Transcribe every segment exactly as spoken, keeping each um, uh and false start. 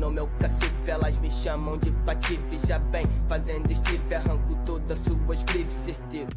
no meu cacife, elas me chamam de patife. Já vem fazendo strip, arranco todas suas grifes, certeiro.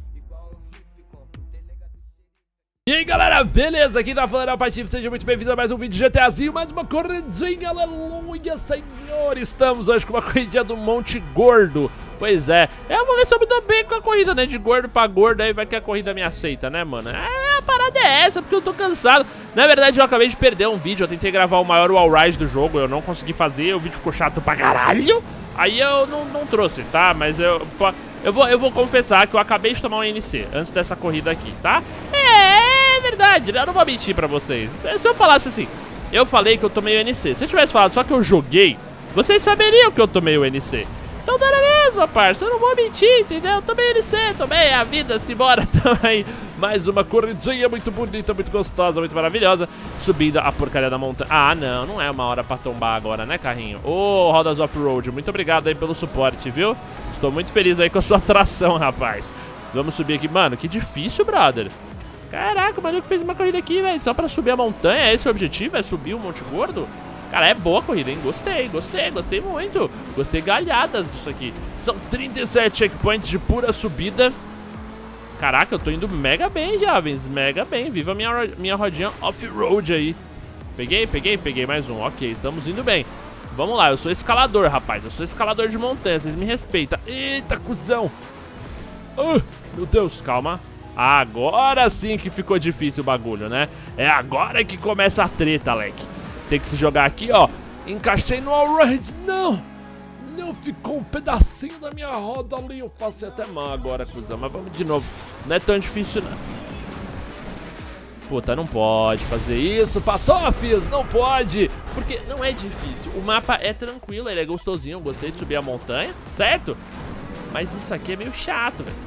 E aí galera, beleza? Aqui tá falando é o Patife, seja muito bem-vindo a mais um vídeo de GTAzinho, mais uma corridinha, aleluia, senhor! Estamos hoje com uma corridinha do Monte Gordo. Pois é, eu vou ver se eu me dou bem com a corrida, né, de gordo pra gordo, aí vai que a corrida me aceita, né, mano? É, a parada é essa, porque eu tô cansado. Na verdade, eu acabei de perder um vídeo, eu tentei gravar o maior wall ride do jogo, eu não consegui fazer, o vídeo ficou chato pra caralho. Aí eu não, não trouxe, tá? Mas eu, eu, vou, eu vou confessar que eu acabei de tomar um N C antes dessa corrida aqui, tá? É, é verdade, né? Eu não vou mentir pra vocês. Se eu falasse assim, eu falei que eu tomei o N C. Se eu tivesse falado só que eu joguei, vocês saberiam que eu tomei o N C. Então dá na mesma, parça, eu não vou mentir, entendeu? Eu tomei N C, tomei a vida, simbora também. Mais uma corridinha muito bonita, muito gostosa, muito maravilhosa. Subindo a porcaria da montanha. Ah, não, não é uma hora pra tombar agora, né, carrinho? Ô, oh, Rodas Off-Road, muito obrigado aí pelo suporte, viu? Estou muito feliz aí com a sua atração, rapaz. Vamos subir aqui. Mano, que difícil, brother. Caraca, o maluco fez uma corrida aqui, velho, só pra subir a montanha. Esse é o objetivo? É subir o Monte Gordo? Cara, é boa a corrida, hein? Gostei, gostei, gostei muito. Gostei galhadas disso aqui. São trinta e sete checkpoints de pura subida. Caraca, eu tô indo mega bem, jovens. Mega bem. Viva minha, minha rodinha off-road aí. Peguei, peguei, peguei mais um. Ok, estamos indo bem. Vamos lá, eu sou escalador, rapaz. Eu sou escalador de montanha, vocês me respeitam. Eita, cuzão. Uh, meu Deus, calma. Agora sim que ficou difícil o bagulho, né? É agora que começa a treta, Leque. Tem que se jogar aqui, ó. Encaixei no all-ride. Não! Não, ficou um pedacinho da minha roda ali. Eu passei até mal agora, cuzão. Mas vamos de novo. Não é tão difícil, não. Puta, não pode fazer isso, Patofes. Não pode. Porque não é difícil. O mapa é tranquilo, ele é gostosinho. Eu gostei de subir a montanha, certo? Mas isso aqui é meio chato, velho.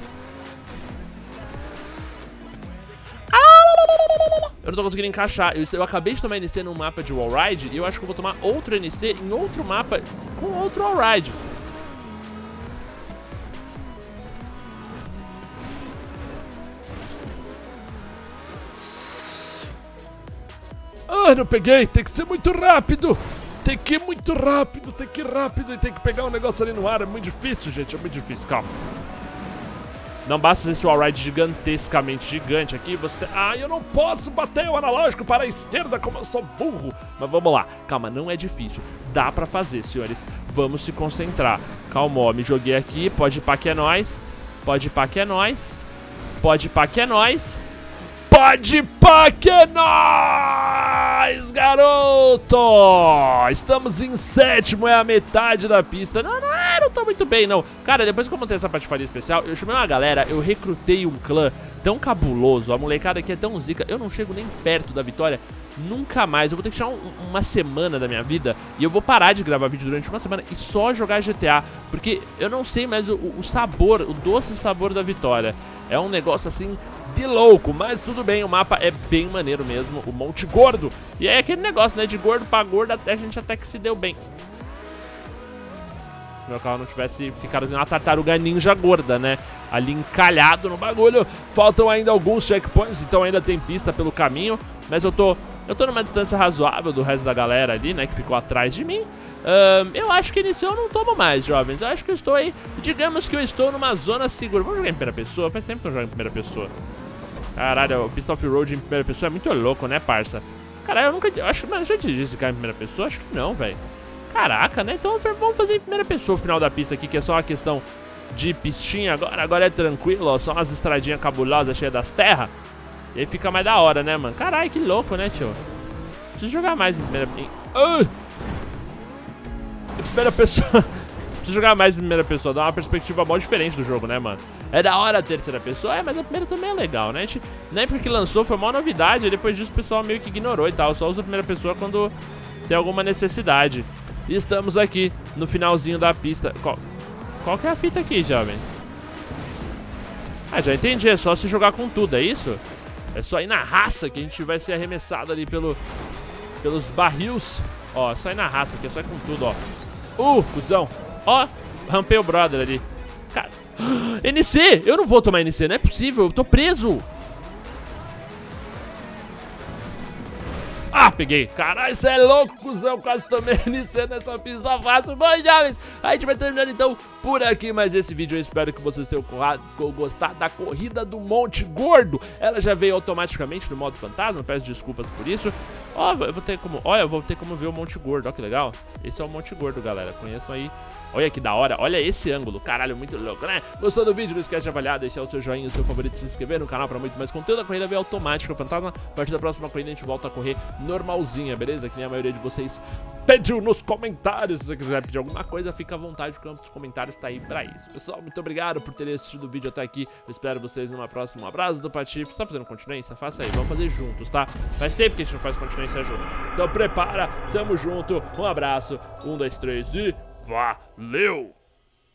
Eu não tô conseguindo encaixar. Eu, eu acabei de tomar N C num mapa de wall ride e eu acho que eu vou tomar outro N C em outro mapa com outro wall ride. Ah, não peguei. Tem que ser muito rápido. Tem que ir muito rápido. Tem que ir rápido e tem que pegar um negócio ali no ar. É muito difícil, gente. É muito difícil. Calma. Não basta esse wall-ride gigantescamente gigante aqui, você tem... Ah, eu não posso bater o analógico para a esquerda como eu sou burro. Mas vamos lá, calma, não é difícil. Dá pra fazer, senhores. Vamos se concentrar. Calma, ó, me joguei aqui, pode ir pá que é nóis. Pode ir pá que é nóis. Pode ir pá que é nóis. Pode ir pá que é nóis, garoto! Estamos em sétimo, é a metade da pista. Não, não, não tô muito bem, não. Cara, depois que eu montei essa patifaria especial, eu chamei uma galera, eu recrutei um clã tão cabuloso. A molecada aqui é tão zica, eu não chego nem perto da vitória. Nunca mais, eu vou ter que tirar um, uma semana da minha vida e eu vou parar de gravar vídeo durante uma semana e só jogar G T A. Porque eu não sei mais o, o sabor, o doce sabor da vitória. É um negócio assim de louco, mas tudo bem, o mapa é bem maneiro mesmo, o Monte Gordo. E é aquele negócio, né, de gordo pra gordo, até a gente até que se deu bem. Se meu carro não tivesse ficado uma tartaruga ninja gorda, né, ali encalhado no bagulho. Faltam ainda alguns checkpoints, então ainda tem pista pelo caminho, mas eu tô, eu tô numa distância razoável do resto da galera ali, né, que ficou atrás de mim. Um, eu acho que iniciou eu não tomo mais, jovens. Eu acho que eu estou aí, digamos que eu estou numa zona segura. Vamos jogar em primeira pessoa? Faz tempo que eu jogo em primeira pessoa. Caralho, o pista off-road em primeira pessoa é muito louco, né, parça? Caralho, eu nunca... Eu acho, mano, já disse esse cara em primeira pessoa? Acho que não, velho. Caraca, né? Então vamos fazer em primeira pessoa o final da pista aqui, que é só uma questão de pistinha agora. Agora é tranquilo, ó. Só umas estradinhas cabulosas cheias das terras. E aí fica mais da hora, né, mano? Caralho, que louco, né, tio? Preciso jogar mais em primeira... Uh! Em primeira pessoa. Preciso jogar mais em primeira pessoa, dá uma perspectiva mó diferente do jogo, né, mano? É da hora a terceira pessoa, é, mas a primeira também é legal, né? A gente, na época que lançou foi uma novidade, e depois disso o pessoal meio que ignorou e tal. Só usa a primeira pessoa quando tem alguma necessidade. E estamos aqui no finalzinho da pista. Qual, qual que é a fita aqui, jovens? Ah, já entendi, é só se jogar com tudo, é isso? É só ir na raça que a gente vai ser arremessado ali pelo, pelos barris. Ó, é só ir na raça aqui, é só ir com tudo, ó. Uh, cuzão. Ó, rampei o brother ali. Cara, N C! Eu não vou tomar N C, não é possível, eu tô preso. Ah, peguei. Caralho, você é louco, cuzão. Quase tomei N C nessa pista fácil. Bom, jovens, a gente vai terminando então por aqui mais esse vídeo. Eu espero que vocês tenham gostado da corrida do Monte Gordo. Ela já veio automaticamente no modo fantasma. Peço desculpas por isso. Ó, eu vou ter como... Olha, eu vou ter como ver o Monte Gordo. Ó, que legal. Esse é o Monte Gordo, galera. Conheçam aí. Olha que da hora, olha esse ângulo, caralho, muito louco, né? Gostou do vídeo? Não esquece de avaliar, deixar o seu joinha, o seu favorito, se inscrever no canal pra muito mais conteúdo. A corrida veio automática, fantasma. A partir da próxima corrida a gente volta a correr normalzinha, beleza? Que nem a maioria de vocês pediu nos comentários. Se você quiser pedir alguma coisa, fica à vontade, o campo dos comentários tá aí pra isso. Pessoal, muito obrigado por terem assistido o vídeo até aqui. Eu espero vocês numa próxima. Um abraço do Patife. Você tá fazendo continência? Faça aí, vamos fazer juntos, tá? Faz tempo que a gente não faz continência junto. Então prepara, tamo junto, um abraço, um, dois, três e valeu!